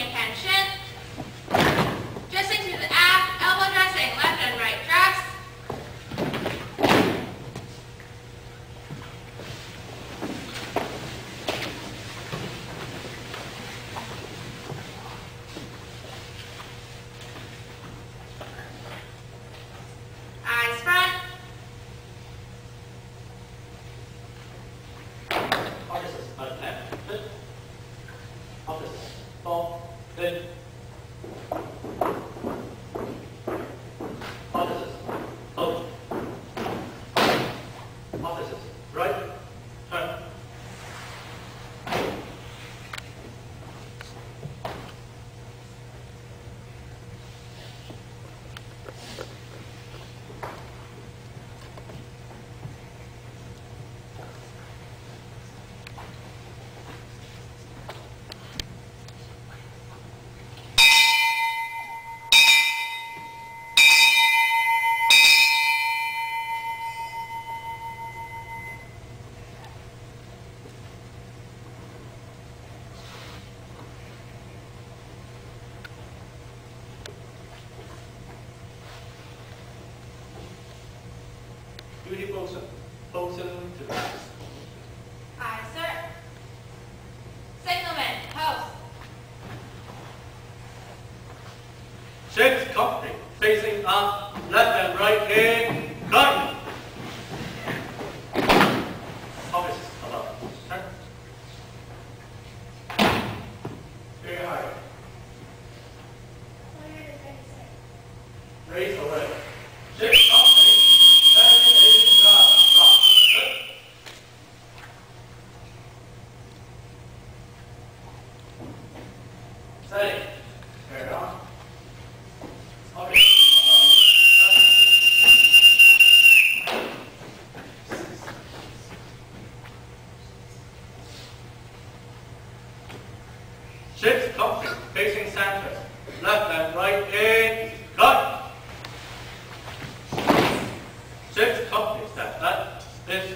attention. Dressing to the aft, elbow dressing, left and right dress. Eyes front. Officers, left, good. Officers, fall, good. Officers, out. Officers, right, turn. Duty bosun to pass. Aye, sir. Signalman, post. Sixth company, facing up, left and right, in, gun. Officers, about, turn. Very high. Raise away. Sixth company, facing stop. Good. Steady. Carry on. Okay. Sixth company, facing center. Left and right, in, gun. Sixth company, step left, this.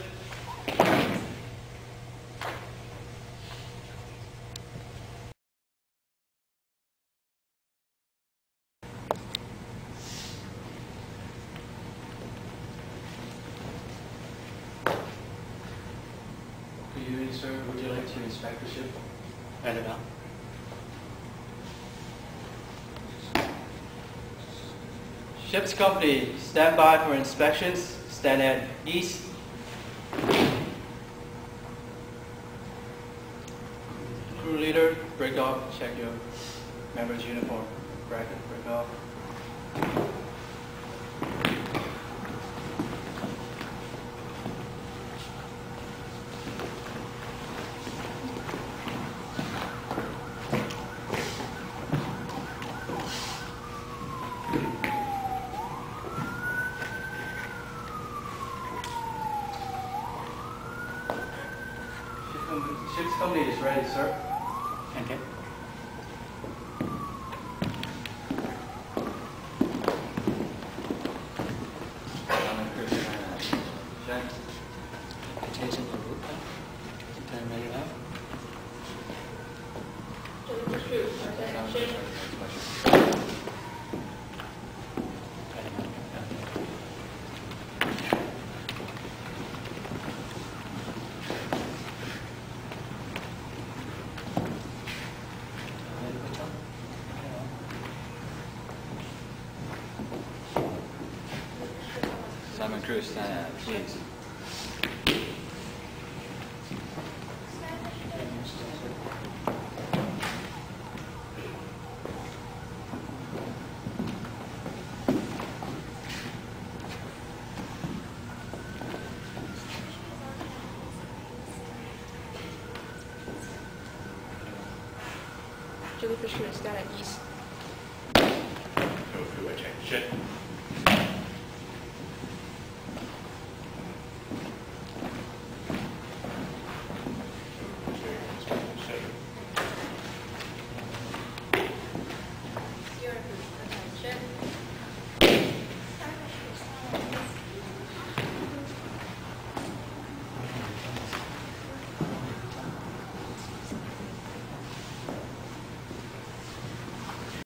Good evening, sir. Would you like to inspect the ship? And about. Ship's company, stand by for inspections. Stand at east. Crew leader, break off. Check your member's uniform. Bracket, break off. Ship's company is ready, sir. Okay. Check. Attention for group. Turn ready up. Simon Cruz, stand at, please. Julie Fisher, stand at east. Go through a check. Shit.